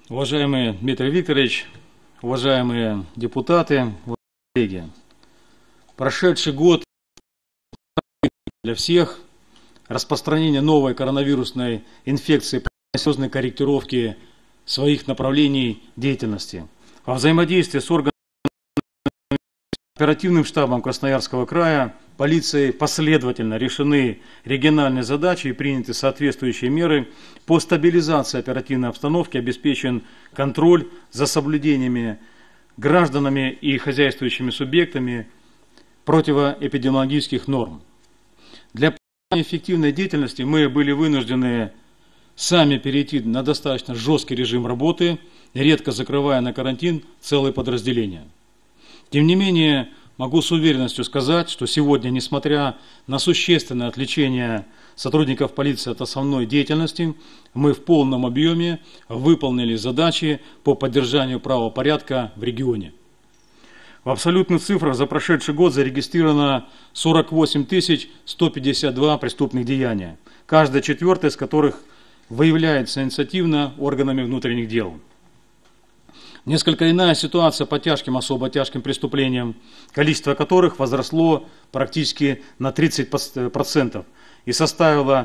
Уважаемый Дмитрий Викторович, уважаемые депутаты, коллеги, прошедший год для всех, распространение новой коронавирусной инфекции, серьезной корректировки своих направлений деятельности. Во взаимодействии с органами оперативным штабом Красноярского края, полицией последовательно решены региональные задачи и приняты соответствующие меры по стабилизации оперативной обстановки, обеспечен контроль за соблюдениями гражданами и хозяйствующими субъектами противоэпидемиологических норм. Для эффективной деятельности мы были вынуждены сами перейти на достаточно жесткий режим работы, редко закрывая на карантин целые подразделения. Тем не менее, могу с уверенностью сказать, что сегодня, несмотря на существенное отвлечение сотрудников полиции от основной деятельности, мы в полном объеме выполнили задачи по поддержанию правопорядка в регионе. В абсолютных цифрах за прошедший год зарегистрировано 48 152 преступных деяния, каждое четвертое из которых выявляется инициативно органами внутренних дел. Несколько иная ситуация по тяжким, особо тяжким преступлениям, количество которых возросло практически на 30% и составило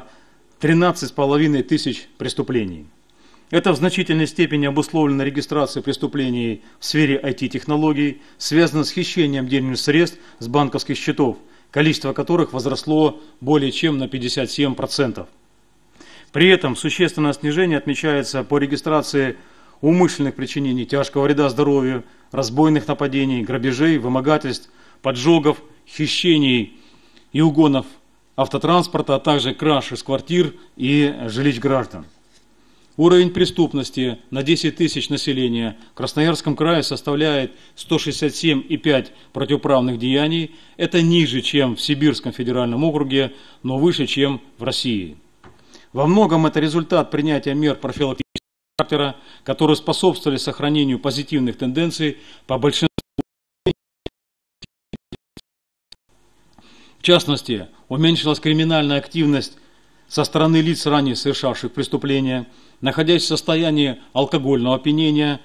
13,5 тысяч преступлений. Это в значительной степени обусловлено регистрацией преступлений в сфере IT-технологий, связано с хищением денежных средств с банковских счетов, количество которых возросло более чем на 57%. При этом существенное снижение отмечается по регистрации умышленных причинений тяжкого вреда здоровью, разбойных нападений, грабежей, вымогательств, поджогов, хищений и угонов автотранспорта, а также краж из квартир и жилищ граждан. Уровень преступности на 10 тысяч населения в Красноярском крае составляет 167,5 противоправных деяний. Это ниже, чем в Сибирском федеральном округе, но выше, чем в России. Во многом это результат принятия мер профилактического характера, которые способствовали сохранению позитивных тенденций по большинству. В частности, уменьшилась криминальная активность со стороны лиц, ранее совершавших преступления, находясь в состоянии алкогольного опьянения,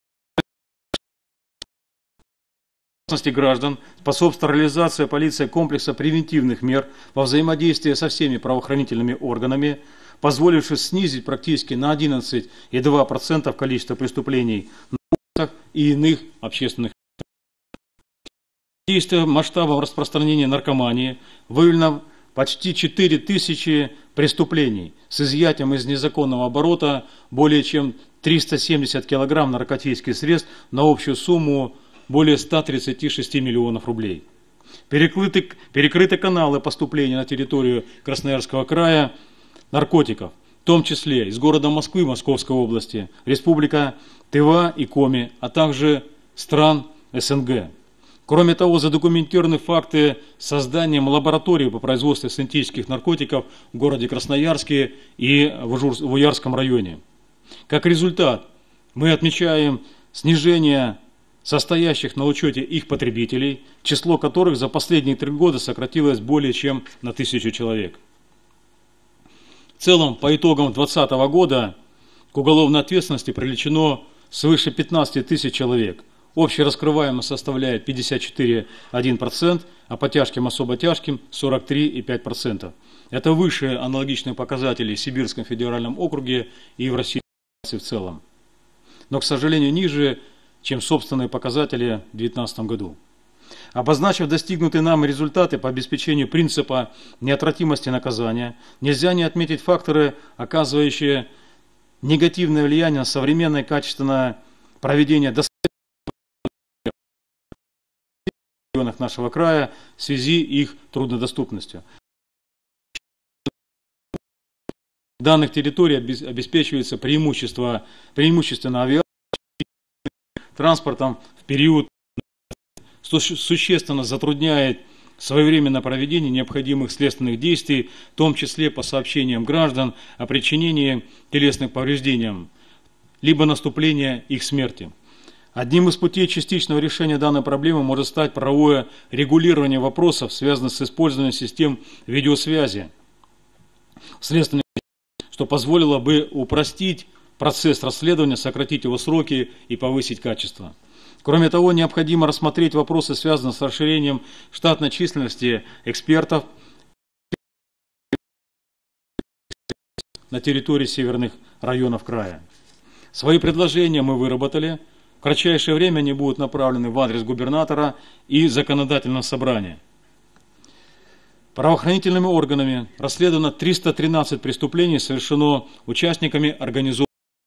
граждан, способствует реализации полицией комплекса превентивных мер во взаимодействии со всеми правоохранительными органами, позволивший снизить практически на 11,2% количество преступлений на улицах и иных общественных. Действия масштабом распространения наркомании выявлено почти 4000 преступлений с изъятием из незаконного оборота более чем 370 килограмм наркотических средств на общую сумму более 136 миллионов рублей. Перекрыты каналы поступления на территорию Красноярского края наркотиков, в том числе из города Москвы, Московской области, Республика Тыва и Коми, а также стран СНГ. Кроме того, задокументированы факты создания лаборатории по производству синтетических наркотиков в городе Красноярске и в Уярском районе. Как результат, мы отмечаем снижение состоящих на учете их потребителей, число которых за последние 3 года сократилось более чем на 1000 человек. В целом, по итогам 2020 года к уголовной ответственности привлечено свыше 15 тысяч человек. Общая раскрываемость составляет 54,1%, а по тяжким, особо тяжким 43,5%. Это выше аналогичных показателей в Сибирском федеральном округе и в России в целом. Но, к сожалению, ниже, чем собственные показатели в 2019 году. Обозначив достигнутые нам результаты по обеспечению принципа неотвратимости наказания, нельзя не отметить факторы, оказывающие негативное влияние на современное качественное проведение в регионах нашего края в связи с их труднодоступностью. Данных территорий обеспечивается преимущественно авиацией, транспортом в период, что существенно затрудняет своевременное проведение необходимых следственных действий, в том числе по сообщениям граждан о причинении телесных повреждений, либо наступления их смерти. Одним из путей частичного решения данной проблемы может стать правовое регулирование вопросов, связанных с использованием систем видеосвязи, что позволило бы упростить процесс расследования, сократить его сроки и повысить качество. Кроме того, необходимо рассмотреть вопросы, связанные с расширением штатной численности экспертов на территории северных районов края. Свои предложения мы выработали. В кратчайшее время они будут направлены в адрес губернатора и законодательного собрания. Правоохранительными органами расследовано 313 преступлений, совершено участниками организованных,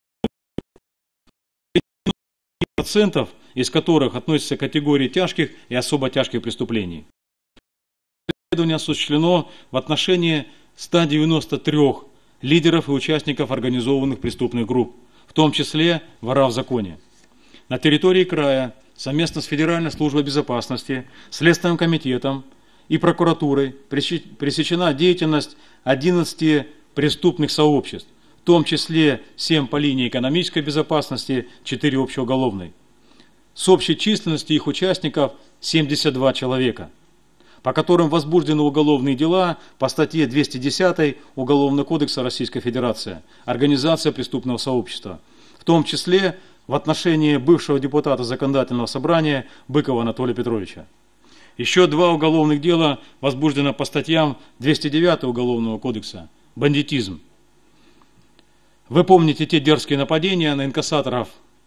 процентов из которых относятся к категории тяжких и особо тяжких преступлений. Расследование осуществлено в отношении 193 лидеров и участников организованных преступных групп, в том числе вора в законе. На территории края совместно с Федеральной службой безопасности, Следственным комитетом и прокуратурой пресечена деятельность 11 преступных сообществ, в том числе 7 по линии экономической безопасности, 4 общеуголовной. С общей численностью их участников 72 человека, по которым возбуждены уголовные дела по статье 210 Уголовного кодекса Российской Федерации «Организация преступного сообщества», в том числе в отношении бывшего депутата Законодательного собрания Быкова Анатолия Петровича. Еще 2 уголовных дела возбуждено по статьям 209 Уголовного кодекса «Бандитизм». Вы помните те дерзкие нападения на инкассаторов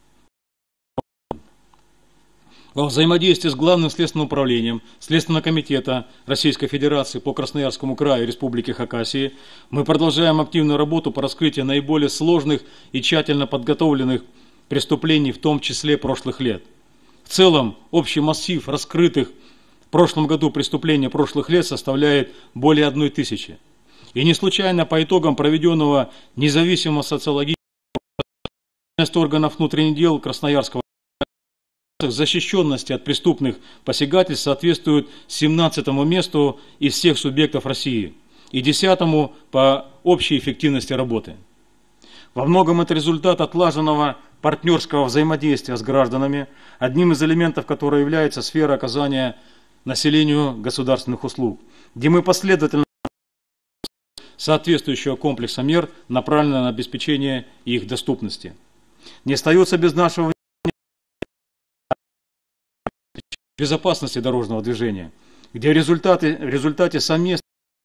во взаимодействии с Главным следственным управлением Следственного комитета Российской Федерации по Красноярскому краю и Республике Хакасии. Мы продолжаем активную работу по раскрытию наиболее сложных и тщательно подготовленных преступлений, в том числе прошлых лет. В целом, общий массив раскрытых в прошлом году преступлений прошлых лет составляет более 1000. И не случайно по итогам проведенного независимого социологического органов внутренних дел Красноярского защищенности от преступных посягательств соответствует 17-му месту из всех субъектов России и 10-му по общей эффективности работы. Во многом это результат отлаженного партнерского взаимодействия с гражданами, одним из элементов которого является сфера оказания населению государственных услуг, где мы последовательно соответствующего комплекса мер, направленных на обеспечение их доступности. Не остается без нашего внимания безопасности дорожного движения, где в результате совместных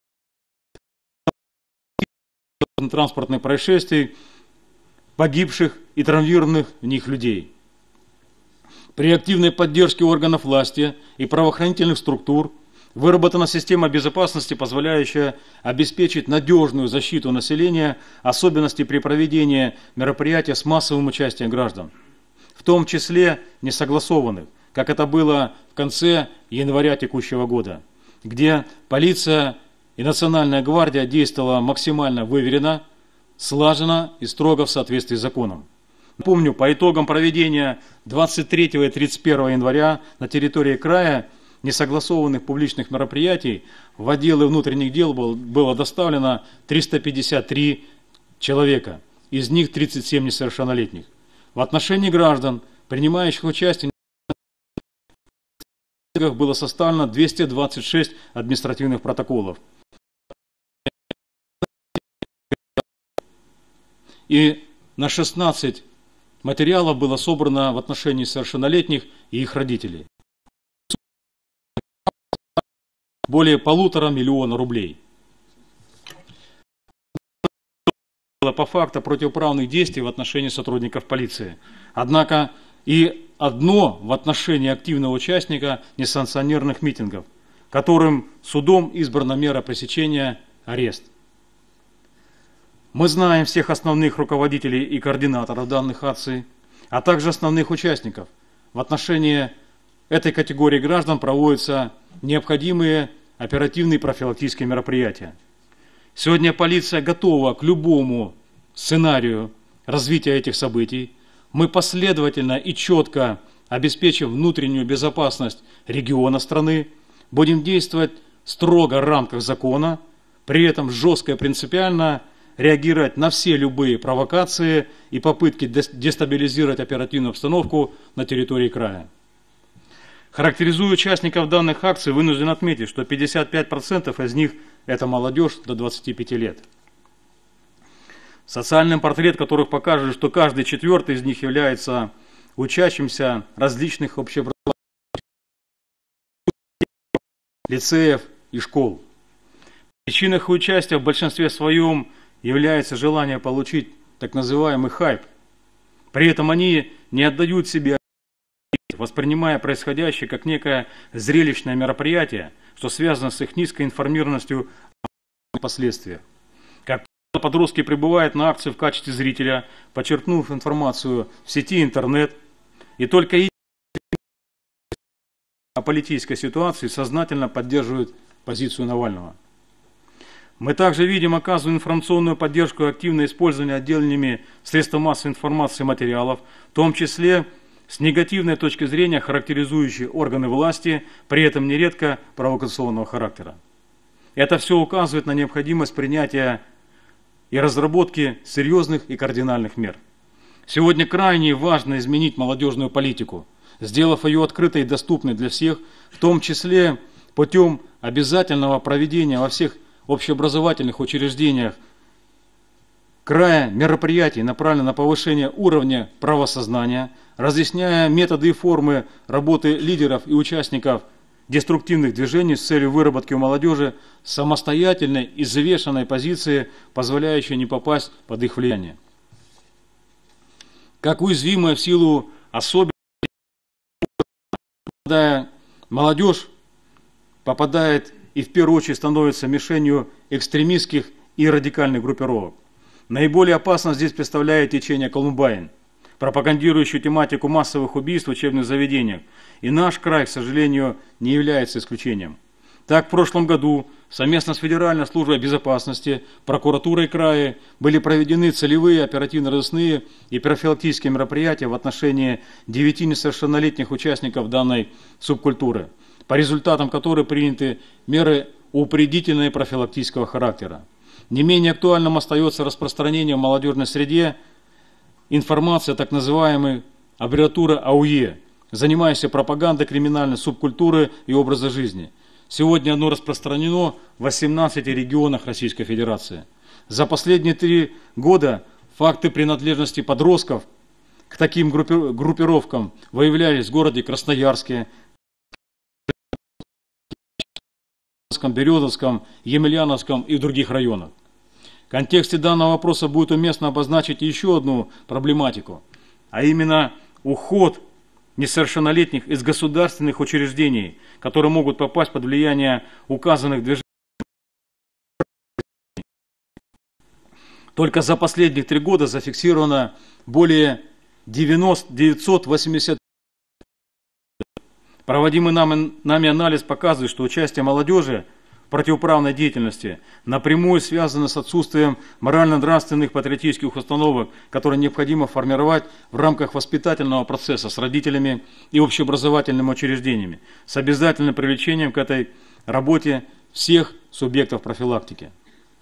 транспортных происшествий погибших и травмированных в них людей. При активной поддержке органов власти и правоохранительных структур выработана система безопасности, позволяющая обеспечить надежную защиту населения, особенности при проведении мероприятия с массовым участием граждан, в том числе несогласованных, как это было в конце января текущего года, где полиция и Национальная гвардия действовала максимально выверенно, слаженно и строго в соответствии с законом. Помню, по итогам проведения 23 и 31 января на территории края несогласованных публичных мероприятий в отделы внутренних дел было доставлено 353 человека, из них 37 несовершеннолетних. В отношении граждан, принимающих участие в мероприятиях, было составлено 226 административных протоколов. И на 16 материалов было собрано в отношении совершеннолетних и их родителей. Более 1,5 миллиона рублей. По факту противоправных действий в отношении сотрудников полиции. Однако и одно в отношении активного участника несанкционированных митингов, которым судом избрана мера пресечения – арест. Мы знаем всех основных руководителей и координаторов данных акций, а также основных участников. В отношении этой категории граждан проводятся необходимые оперативные профилактические мероприятия. Сегодня полиция готова к любому сценарию развития этих событий. Мы последовательно и четко обеспечим внутреннюю безопасность региона страны, будем действовать строго в рамках закона, при этом жестко и принципиально реагировать на все любые провокации и попытки дестабилизировать оперативную обстановку на территории края. Характеризуя участников данных акций, вынужден отметить, что 55% из них – это молодежь до 25 лет. социальный портрет которых покажет, что каждый четвертый из них является учащимся различных общеобразовательных лицеев и школ. Причиной их участия в большинстве своем является желание получить так называемый хайп. При этом они не отдают себе, воспринимая происходящее как некое зрелищное мероприятие, что связано с их низкой информированностью о последствиях. Как правило, подростки прибывают на акцию в качестве зрителя, почерпнув информацию в сети интернет, и только о политической ситуации сознательно поддерживают позицию Навального. Мы также видим оказываемую информационную поддержку и активное использование отдельными средств массовой информации материалов, в том числе с негативной точки зрения характеризующие органы власти, при этом нередко провокационного характера. Это все указывает на необходимость принятия и разработки серьезных и кардинальных мер. Сегодня крайне важно изменить молодежную политику, сделав ее открытой и доступной для всех, в том числе путем обязательного проведения во всех общеобразовательных учреждениях края мероприятий, направленных на повышение уровня правосознания, разъясняя методы и формы работы лидеров и участников деструктивных движений с целью выработки у молодежи самостоятельной и взвешенной позиции, позволяющей не попасть под их влияние. Как уязвимая в силу особенностей, молодежь попадает и в первую очередь становится мишенью экстремистских и радикальных группировок. Наиболее опасно здесь представляет течение Колумбайн, пропагандирующее тематику массовых убийств в учебных заведениях. И наш край, к сожалению, не является исключением. Так, в прошлом году совместно с Федеральной службой безопасности, прокуратурой края были проведены целевые оперативно-розыскные и профилактические мероприятия в отношении 9 несовершеннолетних участников данной субкультуры, по результатам которой приняты меры упредительного профилактического характера. Не менее актуальным остается распространение в молодежной среде информации о так называемой аббревиатуре АУЕ, занимающейся пропагандой криминальной субкультуры и образа жизни. Сегодня оно распространено в 18 регионах Российской Федерации. За последние 3 года факты принадлежности подростков к таким группировкам выявлялись в городе Красноярске, Березовском, Емельяновском и в других районах. В контексте данного вопроса будет уместно обозначить еще одну проблематику, а именно уход несовершеннолетних из государственных учреждений, которые могут попасть под влияние указанных движений. Только за последние 3 года зафиксировано более 980. Проводимый нами анализ показывает, что участие молодежи в противоправной деятельности напрямую связано с отсутствием морально-нравственных патриотических установок, которые необходимо формировать в рамках воспитательного процесса с родителями и общеобразовательными учреждениями, с обязательным привлечением к этой работе всех субъектов профилактики.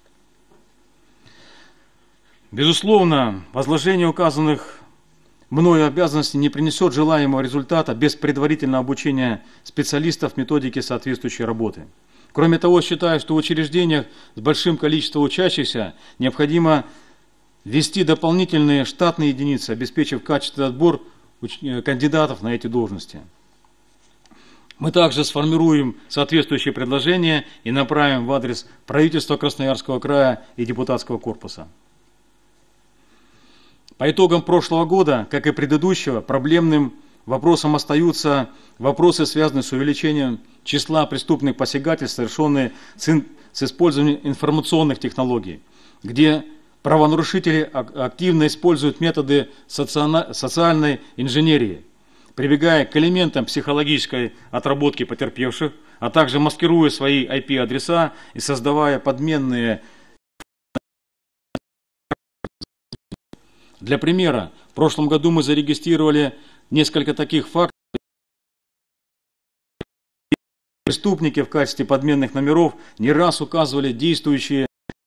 Безусловно, возложение указанных мною обязанностей не принесет желаемого результата без предварительного обучения специалистов методике соответствующей работы. Кроме того, считаю, что в учреждениях с большим количеством учащихся необходимо ввести дополнительные штатные единицы, обеспечив качественный отбор кандидатов на эти должности. Мы также сформируем соответствующие предложения и направим в адрес правительства Красноярского края и депутатского корпуса. По итогам прошлого года, как и предыдущего, проблемным вопросом остаются вопросы, связанные с увеличением числа преступных посягательств, совершенных с использованием информационных технологий, где правонарушители активно используют методы социальной инженерии, прибегая к элементам психологической отработки потерпевших, а также маскируя свои IP-адреса и создавая подменные. Для примера, в прошлом году мы зарегистрировали несколько таких фактов. Преступники в качестве подменных номеров не раз указывали действующие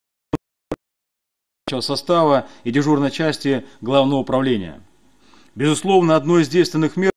состава и дежурной части Главного управления. Безусловно, одной из действенных мер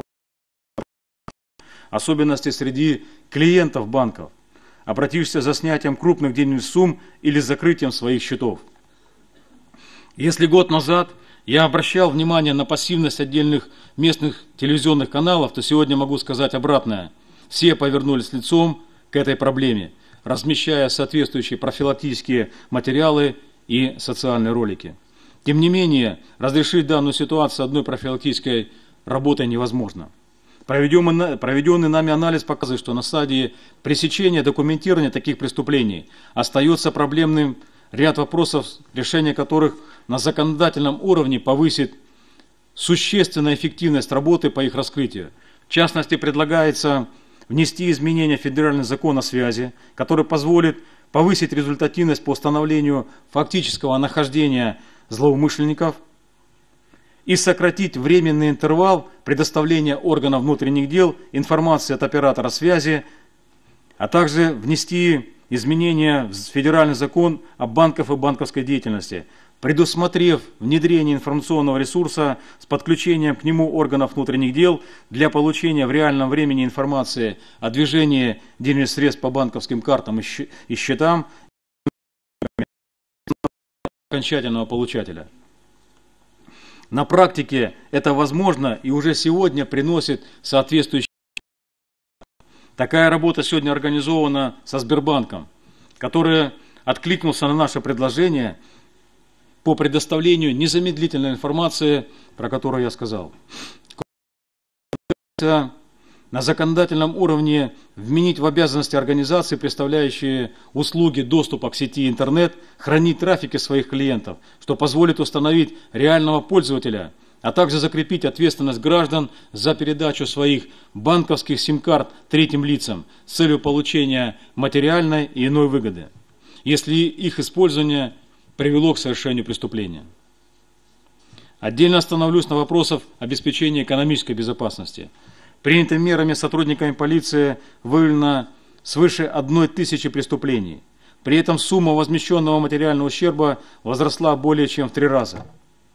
особенности среди клиентов банков, обратившихся за снятием крупных денежных сумм или закрытием своих счетов. Если год назад я обращал внимание на пассивность отдельных местных телевизионных каналов, то сегодня могу сказать обратное. Все повернулись лицом к этой проблеме, размещая соответствующие профилактические материалы и социальные ролики. Тем не менее, разрешить данную ситуацию одной профилактической работой невозможно. Проведенный нами анализ показывает, что на стадии пресечения документирования таких преступлений остается проблемным ряд вопросов, решение которых на законодательном уровне повысит существенно эффективность работы по их раскрытию. В частности, предлагается внести изменения в федеральный закон о связи, который позволит повысить результативность по установлению фактического нахождения злоумышленников и сократить временный интервал предоставления органов внутренних дел информации от оператора связи, а также внести изменения в федеральный закон о банках и банковской деятельности, предусмотрев внедрение информационного ресурса с подключением к нему органов внутренних дел для получения в реальном времени информации о движении денежных средств по банковским картам и счетам окончательного получателя. На практике это возможно и уже сегодня приносит соответствующие. Такая работа сегодня организована со Сбербанком, который откликнулся на наше предложение по предоставлению незамедлительной информации, про которую я сказал. На законодательном уровне вменить в обязанности организации, представляющие услуги доступа к сети интернет, хранить трафики своих клиентов, что позволит установить реального пользователя, а также закрепить ответственность граждан за передачу своих банковских сим-карт третьим лицам с целью получения материальной и иной выгоды, если их использование привело к совершению преступления. Отдельно остановлюсь на вопросах обеспечения экономической безопасности. Принятыми мерами сотрудниками полиции выявлено свыше 1000 преступлений. При этом сумма возмещенного материального ущерба возросла более чем в 3 раза.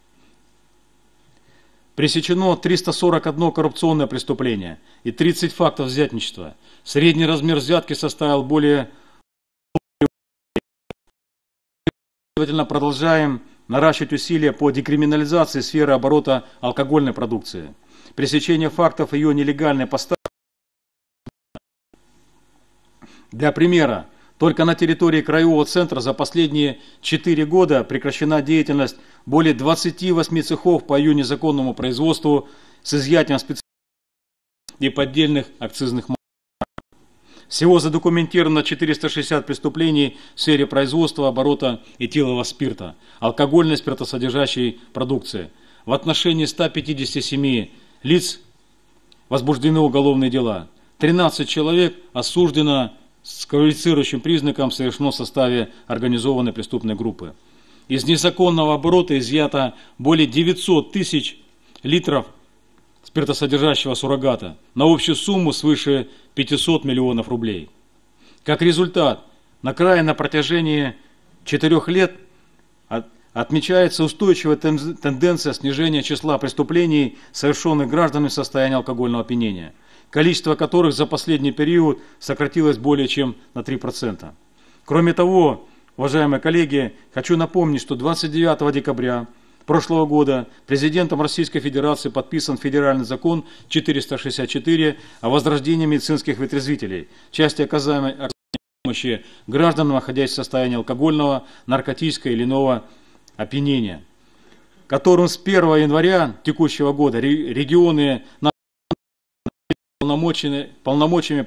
Пресечено 341 коррупционное преступление и 30 фактов взятничества. Средний размер взятки составил более. Следовательно, продолжаем наращивать усилия по декриминализации сферы оборота алкогольной продукции. Пресечение фактов ее нелегальной поставки. Для примера, только на территории краевого центра за последние 4 года прекращена деятельность более 28 цехов по ее незаконному производству с изъятием специальных и поддельных акцизных марок. Всего задокументировано 460 преступлений в сфере производства, оборота этилового спирта, алкогольной спиртосодержащей продукции. В отношении 157 лиц возбуждены уголовные дела. 13 человек осуждено с квалифицирующим признаком совершено в составе организованной преступной группы. Из незаконного оборота изъято более 900 тысяч литров спиртосодержащего суррогата на общую сумму свыше 500 миллионов рублей. Как результат, на протяжении 4 лет отмечается устойчивая тенденция снижения числа преступлений, совершенных гражданами в состоянии алкогольного опьянения, количество которых за последний период сократилось более чем на 3%. Кроме того, уважаемые коллеги, хочу напомнить, что 29 декабря прошлого года президентом Российской Федерации подписан федеральный закон 464 о возрождении медицинских вытрезвителей в части оказания помощи гражданам, находящимся в состоянии алкогольного, наркотического или иного опьянения, которым с 1 января текущего года регионы полномочиями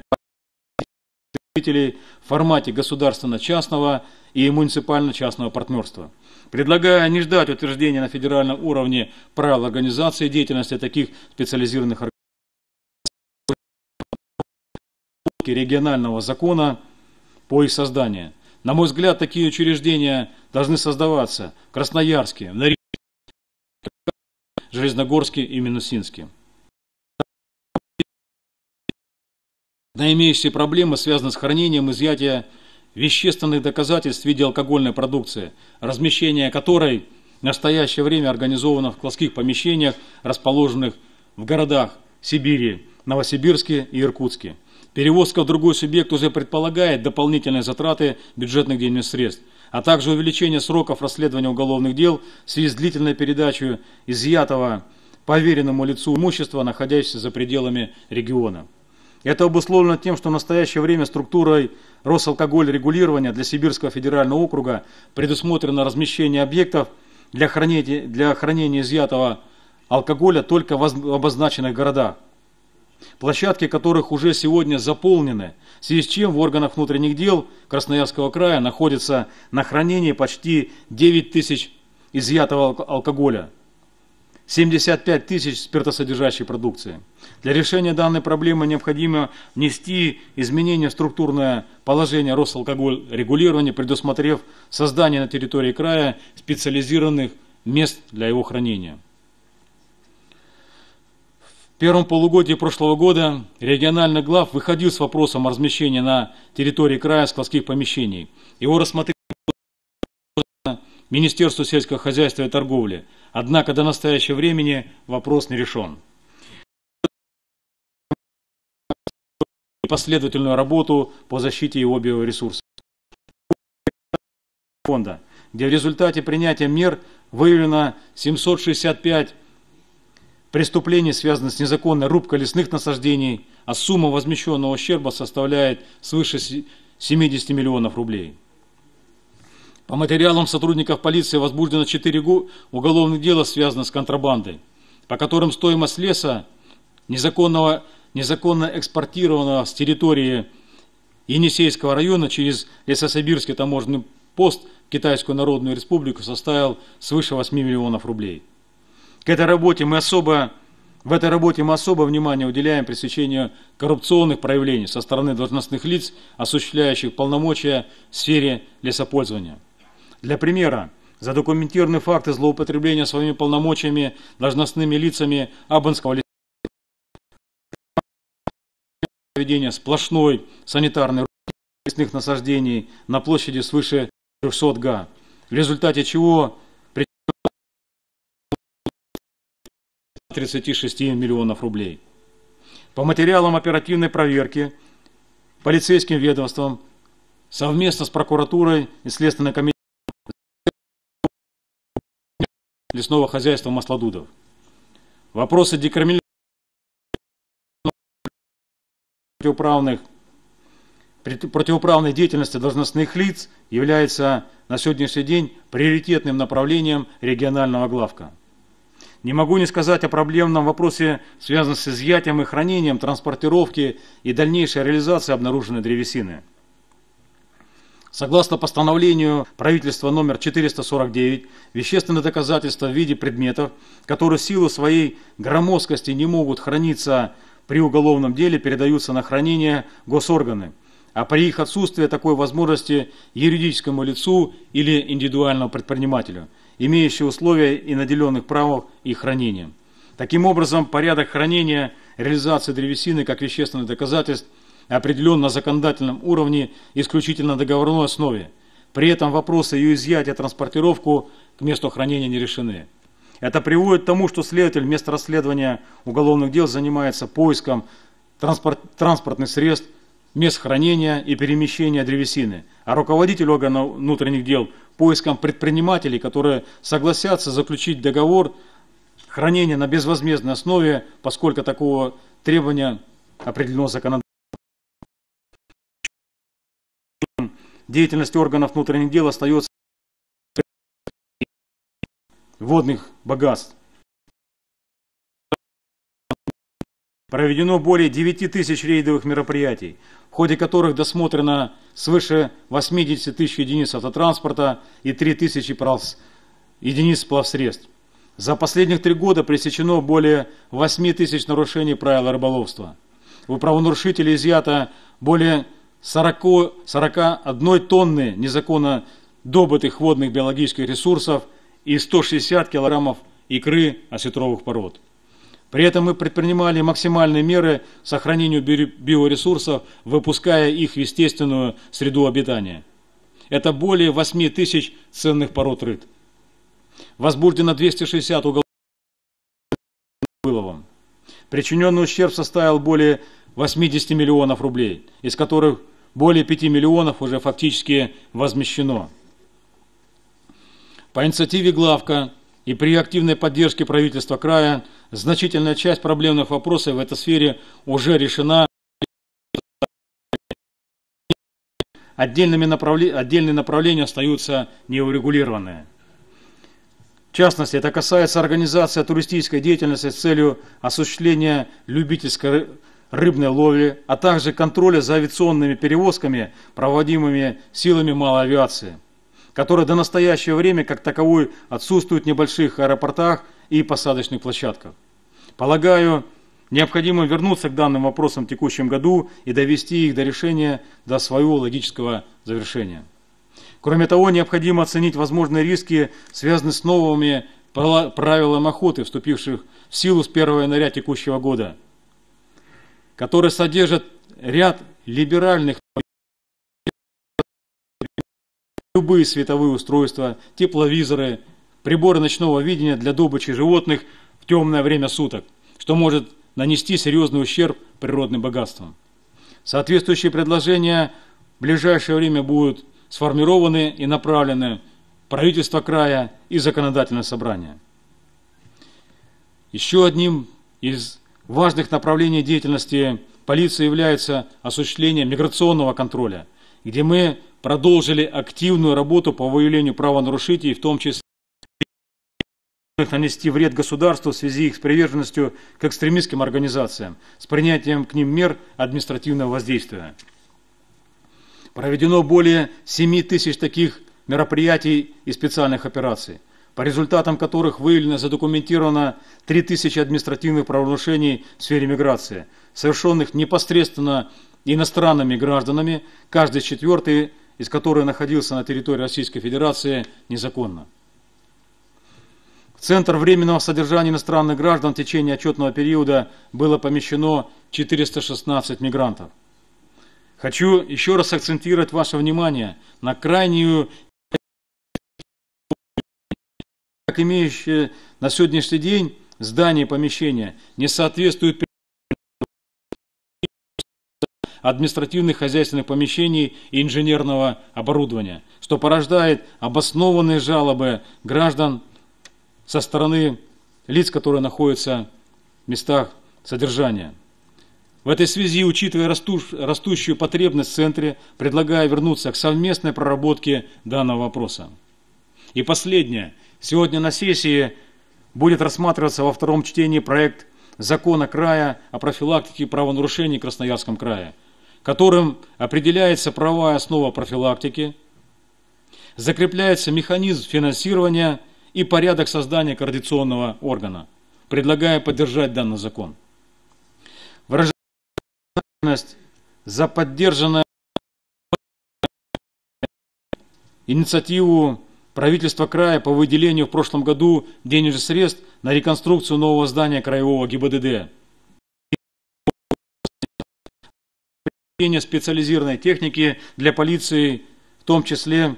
в формате государственно-частного и муниципально-частного партнерства. Предлагаю не ждать утверждения на федеральном уровне правил организации деятельности таких специализированных организаций, регионального закона по их созданию. На мой взгляд, такие учреждения должны создаваться в Красноярске, в Норильске, Железногорске и Минусинске. Наимеющиеся проблемы связаны с хранением изъятия вещественных доказательств в виде алкогольной продукции, размещение которой в настоящее время организовано в складских помещениях, расположенных в городах Сибири, Новосибирске и Иркутске. Перевозка в другой субъект уже предполагает дополнительные затраты бюджетных денежных средств, а также увеличение сроков расследования уголовных дел в связи с длительной передачей изъятого поверенному лицу имущества, находящегося за пределами региона. Это обусловлено тем, что в настоящее время структурой Росалкогольрегулирования для Сибирского федерального округа предусмотрено размещение объектов для хранения изъятого алкоголя только в обозначенных городах, площадки которых уже сегодня заполнены, в связи с чем в органах внутренних дел Красноярского края находится на хранении почти 9 тысяч изъятого алкоголя, 75 тысяч спиртосодержащей продукции. Для решения данной проблемы необходимо внести изменения в структурное положение Росалкогольрегулирования, предусмотрев создание на территории края специализированных мест для его хранения. В первом полугодии прошлого года региональный глав выходил с вопросом о размещении на территории края складских помещений. Его рассмотрели Министерству сельского хозяйства и торговли. Однако до настоящего времени вопрос не решен. Последовательную работу по защите его биоресурсов. Фонда, где в результате принятия мер выявлено 765 преступлений, связанных с незаконной рубкой лесных насаждений, а сумма возмещенного ущерба составляет свыше 70 миллионов рублей. По материалам сотрудников полиции возбуждено 4 уголовных дела, связанных с контрабандой, по которым стоимость леса, незаконно экспортированного с территории Енисейского района через Лесосибирский таможенный пост в Китайскую Народную Республику, составил свыше 8 миллионов рублей. В этой работе мы особо внимание уделяем пресечению коррупционных проявлений со стороны должностных лиц, осуществляющих полномочия в сфере лесопользования. Для примера, задокументированы факты злоупотребления своими полномочиями должностными лицами Абанского проведения сплошной санитарной лесных насаждений на площади свыше 300 га, в результате чего 36 миллионов рублей. По материалам оперативной проверки полицейским ведомством совместно с прокуратурой и Следственным комитетом лесного хозяйства Маслодудов. Вопросы декриминализации противоправной деятельности должностных лиц является на сегодняшний день приоритетным направлением регионального главка. Не могу не сказать о проблемном вопросе, связанном с изъятием и хранением, транспортировки и дальнейшей реализации обнаруженной древесины. Согласно постановлению правительства номер 449, вещественные доказательства в виде предметов, которые в силу своей громоздкости не могут храниться при уголовном деле, передаются на хранение госорганы, а при их отсутствии такой возможности юридическому лицу или индивидуальному предпринимателю, имеющие условия и наделенных правом их хранения. Таким образом, порядок хранения, реализации древесины как вещественных доказательств определен на законодательном уровне исключительно на договорной основе. При этом вопросы ее изъятия и транспортировку к месту хранения не решены. Это приводит к тому, что следователь вместо расследования уголовных дел занимается поиском транспортных средств, мест хранения и перемещения древесины, а руководитель органа внутренних дел поиском предпринимателей, которые согласятся заключить договор хранения на безвозмездной основе, поскольку такого требования определено законодательством. Деятельность органов внутренних дел остается водных богатств. Проведено более 9 тысяч рейдовых мероприятий, в ходе которых досмотрено свыше 80 тысяч единиц автотранспорта и 3 тысячи единиц плавсредств. За последних 3 года пресечено более 8 тысяч нарушений правил рыболовства. У правонарушителей изъято более 41 тонны незаконно добытых водных биологических ресурсов и 160 килограммов икры осетровых пород. При этом мы предпринимали максимальные меры к сохранению биоресурсов, выпуская их в естественную среду обитания. Это более 8 тысяч ценных пород рыб. Возбуждено 260 уголовных выловом. Причиненный ущерб составил более 80 миллионов рублей, из которых более 5 миллионов уже фактически возмещено. По инициативе главка и при активной поддержке правительства края значительная часть проблемных вопросов в этой сфере уже решена. Отдельные направления остаются неурегулированные. В частности, это касается организации туристической деятельности с целью осуществления любительской рыбной ловли, а также контроля за авиационными перевозками, проводимыми силами малой авиации, которые до настоящего времени как таковой отсутствуют в небольших аэропортах и посадочных площадках. Полагаю, необходимо вернуться к данным вопросам в текущем году и довести их до решения, до своего логического завершения. Кроме того, необходимо оценить возможные риски, связанные с новыми правилами охоты, вступивших в силу с 1 января текущего года, которые содержат ряд либеральных любые световые устройства, тепловизоры, приборы ночного видения для добычи животных в темное время суток, что может нанести серьезный ущерб природным богатствам. Соответствующие предложения в ближайшее время будут сформированы и направлены в правительство края и законодательное собрание. Еще одним из важных направлений деятельности полиции является осуществление миграционного контроля, где мы продолжили активную работу по выявлению правонарушителей, в том числе нанести вред государству в связи с приверженностью к экстремистским организациям, с принятием к ним мер административного воздействия. Проведено более 7 тысяч таких мероприятий и специальных операций, по результатам которых выявлено, задокументировано 3000 административных правонарушений в сфере миграции, совершенных непосредственно иностранными гражданами, каждый четвертый из которых находился на территории Российской Федерации незаконно. В Центр временного содержания иностранных граждан в течение отчетного периода было помещено 416 мигрантов. Хочу еще раз акцентировать ваше внимание на крайнюю, как имеющие на сегодняшний день здание и помещения не соответствуют административных хозяйственных помещений и инженерного оборудования, что порождает обоснованные жалобы граждан со стороны лиц, которые находятся в местах содержания. В этой связи, учитывая растущую потребность в центре, предлагаю вернуться к совместной проработке данного вопроса. И последнее. Сегодня на сессии будет рассматриваться во втором чтении проект закона края о профилактике правонарушений в Красноярском крае, которым определяется правовая основа профилактики, закрепляется механизм финансирования и порядок создания координационного органа. Предлагаю поддержать данный закон. Выражаю благодарность за поддержанную инициативу правительства края по выделению в прошлом году денежных средств на реконструкцию нового здания краевого ГИБДД, специализированной техники для полиции, в том числе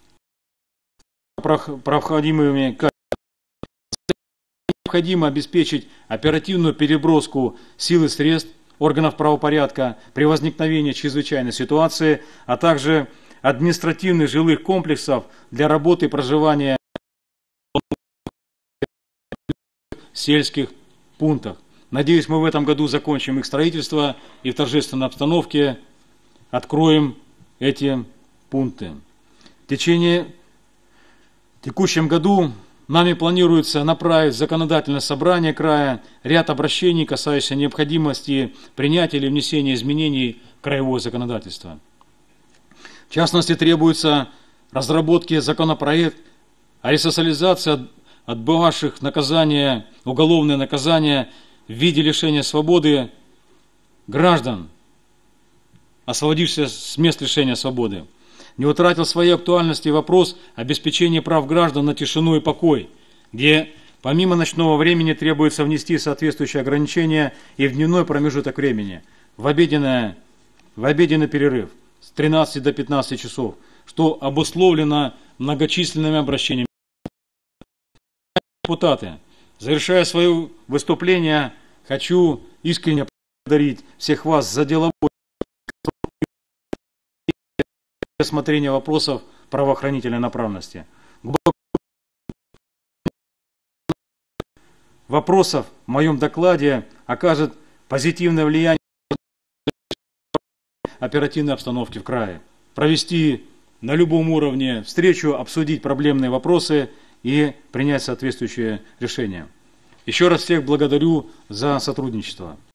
проходимыми. Необходимо обеспечить оперативную переброску сил и средств органов правопорядка при возникновении чрезвычайной ситуации, а также административных жилых комплексов для работы и проживания в сельских пунктах. Надеюсь, мы в этом году закончим их строительство и в торжественной обстановке откроем эти пункты. В текущем году нами планируется направить в законодательное собрание края ряд обращений, касающихся необходимости принятия или внесения изменений в краевое законодательство. В частности, требуется разработки законопроекта о ресоциализации отбывавших уголовное наказание в виде лишения свободы граждан, освободившихся с мест лишения свободы. Не утратил своей актуальности вопрос обеспечения прав граждан на тишину и покой, где помимо ночного времени требуется внести соответствующие ограничения и в дневной промежуток времени, в обеденный перерыв с 13 до 15 часов, что обусловлено многочисленными обращениями. Депутаты, завершая свое выступление, хочу искренне поблагодарить всех вас за деловое рассмотрение вопросов правоохранительной направленности. вопросов в моем докладе окажет позитивное влияние на оперативной обстановки в крае. Провести на любом уровне встречу, обсудить проблемные вопросы и принять соответствующее решение. Еще раз всех благодарю за сотрудничество.